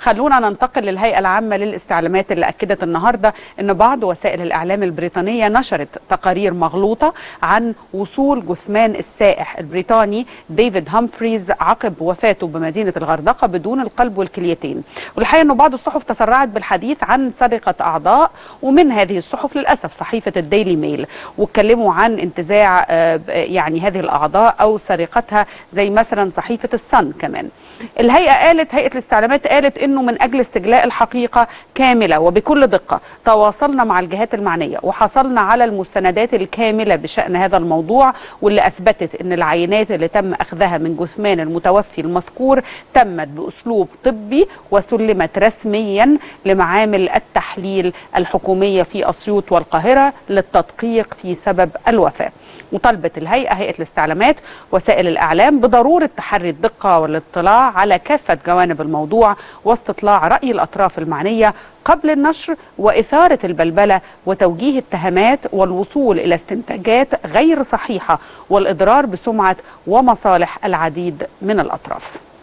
خلونا ننتقل للهيئة العامة للاستعلامات اللي أكدت النهاردة أن بعض وسائل الإعلام البريطانية نشرت تقارير مغلوطة عن وصول جثمان السائح البريطاني ديفيد هامفريز عقب وفاته بمدينة الغردقة بدون القلب والكليتين. والحقيقة أن بعض الصحف تسرعت بالحديث عن سرقة أعضاء، ومن هذه الصحف للأسف صحيفة الديلي ميل، واتكلموا عن انتزاع يعني هذه الأعضاء أو سرقتها، زي مثلا صحيفة الصن كمان. هيئة الاستعلامات قالت انه من اجل استجلاء الحقيقة كاملة وبكل دقة تواصلنا مع الجهات المعنية وحصلنا على المستندات الكاملة بشأن هذا الموضوع، واللي اثبتت ان العينات اللي تم اخذها من جثمان المتوفي المذكور تمت باسلوب طبي وسلمت رسميا لمعامل التحليل الحكومية في اسيوط والقاهرة للتدقيق في سبب الوفاة. وطلبت هيئة الاستعلامات وسائل الإعلام بضرورة تحري الدقة والاطلاع على كافة جوانب الموضوع واستطلاع رأي الأطراف المعنية قبل النشر وإثارة البلبلة وتوجيه التهمات والوصول إلى استنتاجات غير صحيحة والإضرار بسمعة ومصالح العديد من الأطراف.